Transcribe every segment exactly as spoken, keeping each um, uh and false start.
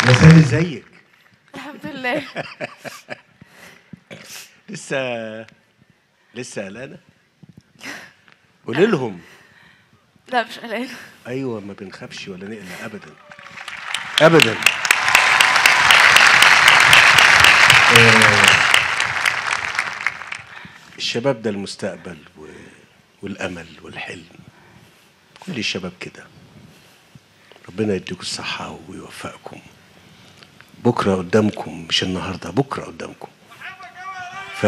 مساء ازيك؟ الحمد لله. لسه لسه قلقانه؟ قولي لهم. لا مش قلقانه. ايوه ما بنخافش ولا نقلق ابدا ابدا. آه الشباب ده المستقبل و... والامل والحلم. كل الشباب كده. ربنا يديكم الصحه ويوفقكم. بكره قدامكم، مش النهارده، بكره قدامكم. ف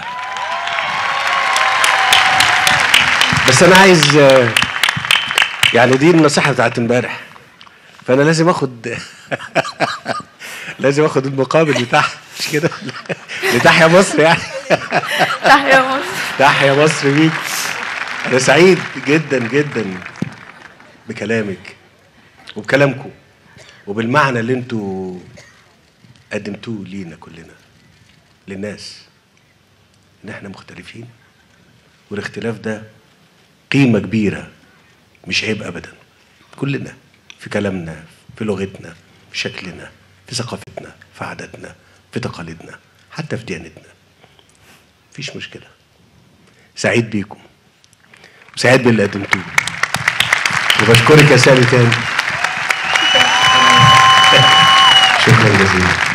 بس انا عايز يعني دي النصيحه بتاعت امبارح، فانا لازم اخد لازم اخد المقابل بتاعها، مش كده؟ لتحيا مصر يعني. تحيا مصر. تحيا مصر بيك. انا سعيد جدا جدا بكلامك وبكلامكم وبالمعنى اللي انتوا قدمتوه لينا كلنا، للناس، ان احنا مختلفين، والاختلاف ده قيمة كبيرة، مش عيب ابدا. كلنا في كلامنا، في لغتنا، في شكلنا، في ثقافتنا، في عاداتنا، في تقاليدنا، حتى في ديانتنا، مفيش مشكلة. سعيد بيكم وسعيد باللي قدمتوه، وبشكرك يا سامي تاني. شكرا جزيلا.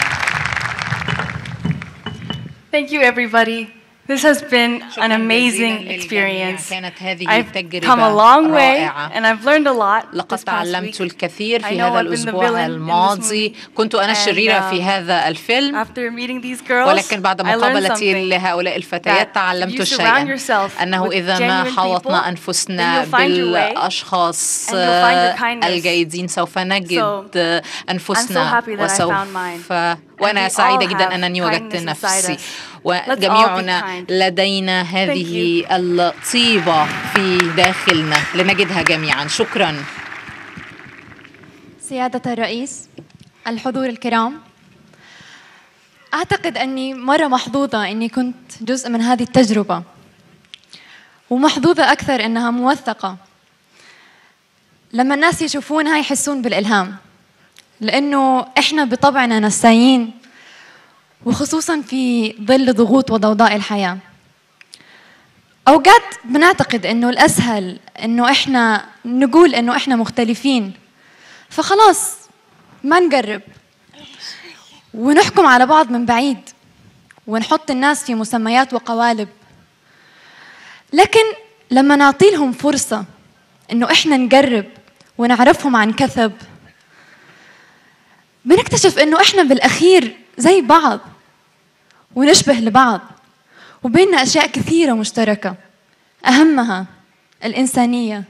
Thank you everybody. This has been an amazing experience. I've come a long way and I've learned a lot. لقد تعلمت الكثير في هذا الأسبوع الماضي. كنت أنا الشريرة في هذا الفيلم، ولكن بعد مقابلتي لهؤلاء الفتيات تعلمت شيئا، أنه إذا ما حاوطنا أنفسنا بالأشخاص الجيدين سوف نجد أنفسنا، وسوف وأنا سعيدة جدا أنني وجدت نفسي، وجميعنا لدينا هذه الطيبة في داخلنا لنجدها جميعا. شكرا سيادة الرئيس، الحضور الكرام. أعتقد أني مرة محظوظة أني كنت جزء من هذه التجربة، ومحظوظة أكثر أنها موثقة. لما الناس يشوفونها يحسون بالإلهام، لأنه إحنا بطبعنا نسايين، وخصوصاً في ظل ضغوط وضوضاء الحياة. أوقات بنعتقد إنه الأسهل إنه إحنا نقول إنه إحنا مختلفين، فخلاص ما نقرب ونحكم على بعض من بعيد ونحط الناس في مسميات وقوالب. لكن لما نعطي لهم فرصة إنه إحنا نقرب ونعرفهم عن كثب، بنكتشف إنه إحنا بالأخير زي بعض ونشبه لبعض، وبيننا أشياء كثيرة مشتركة، أهمها الإنسانية.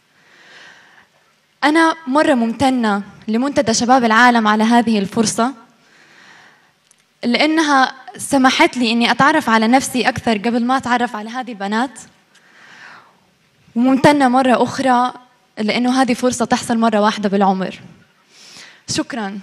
أنا مرة ممتنة لمنتدى شباب العالم على هذه الفرصة، لأنها سمحت لي إني أتعرف على نفسي أكثر قبل ما أتعرف على هذه البنات، وممتنة مرة أخرى لأنه هذه فرصة تحصل مرة واحدة بالعمر. شكراً.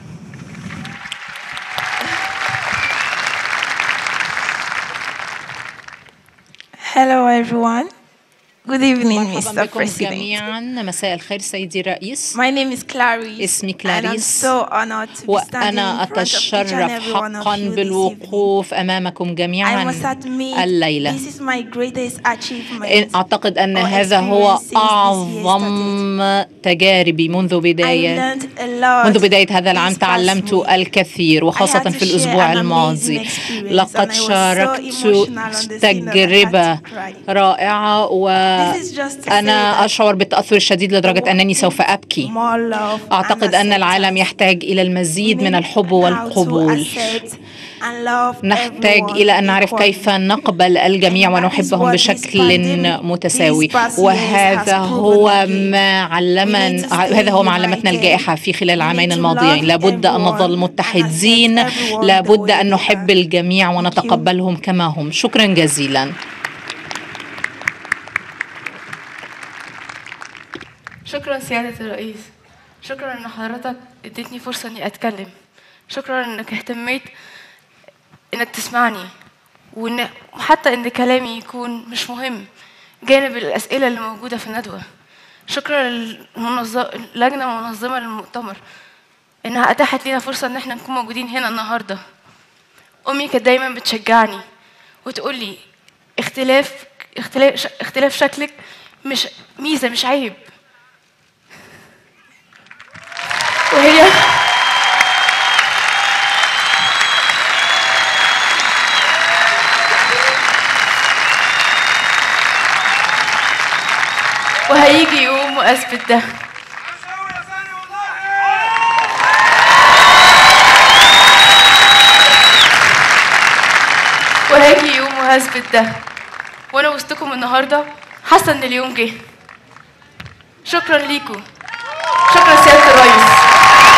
Hello everyone. Good evening, Mister President. جميعا، مساء الخير سيدي الرئيس. My name is Clarice. اسمي كلاريس، and I'm so honored to be وأنا أتشرف حقا بالوقوف أمامكم جميعا الليلة. This is my greatest achievement. أعتقد أن هذا هو أعظم تجاربي منذ بداية منذ بداية هذا العام. تعلمت الكثير، وخاصة في الأسبوع الماضي. لقد شاركت تجربة رائعة، و أنا أشعر بالتأثر الشديد لدرجة أنني سوف أبكي. أعتقد أن العالم يحتاج إلى المزيد من الحب والقبول. نحتاج إلى أن نعرف كيف نقبل الجميع ونحبهم بشكل متساوي، وهذا هو ما علمنا هذا هو ما علمتنا الجائحة في خلال العامين الماضيين. لابد أن نظل متحدين، لابد أن نحب الجميع ونتقبلهم كما هم. شكرا جزيلا. شكرا سيادة الرئيس، شكرا ان حضرتك اديتني فرصة اني اتكلم، شكرا انك اهتميت انك تسمعني، وان حتى ان كلامي يكون مش مهم جانب الاسئلة اللي موجودة في الندوة. شكرا للمنظمة اللجنة المنظمة للمؤتمر، إنها أتاحت لنا فرصة إن إحنا نكون موجودين هنا النهاردة. أمي كانت دايما بتشجعني وتقول لي اختلاف اختلاف اختلاف شكلك مش ميزة، مش عيب. وهي وهيجي يوم وأثبت ده. وهيجي يوم وهثبت ده، وأنا وسطكم النهارده حاسة إن اليوم جه. شكرا ليكم، شكرا سيادة الرئيس.